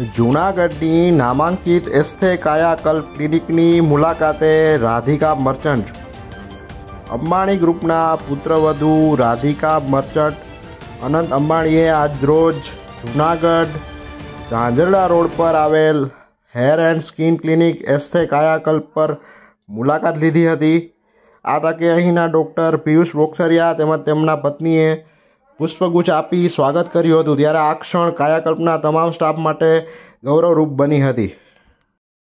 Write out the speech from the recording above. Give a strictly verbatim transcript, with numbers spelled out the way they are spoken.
જૂનાગઢની નામાંકિત એસ્થે કાયાકલ્પ ક્લિનિકની મુલાકાતે રાધિકા મર્ચન્ટ। અંબાણી ગ્રુપના પુત્રવધુ રાધિકા મર્ચન્ટ અનંત અંબાણીએ આજરોજ જૂનાગઢ ઝાંઝરડા રોડ પર આવેલ hair and skin clinic Esthe Kayakalp પર મુલાકાત લીધી હતી। આ તકે અહીંના ડૉક્ટર પિયુષ બોક્સરિયા તેમજ તેમના પત્નીએ પુષ્પગુચ્છ આપી સ્વાગત કર્યું હતું, ત્યારે આ ક્ષણ કાયાકલ્પના તમામ સ્ટાફ માટે ગૌરવરૂપ બની હતી।